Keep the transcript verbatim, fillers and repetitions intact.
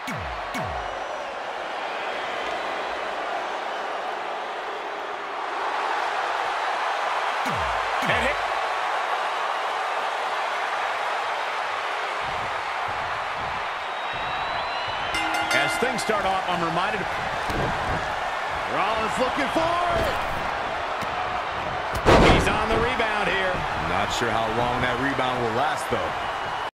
And hit. As things start off, I'm reminded of Rollins looking for it. He's on the rebound here. Not sure how long that rebound will last, though.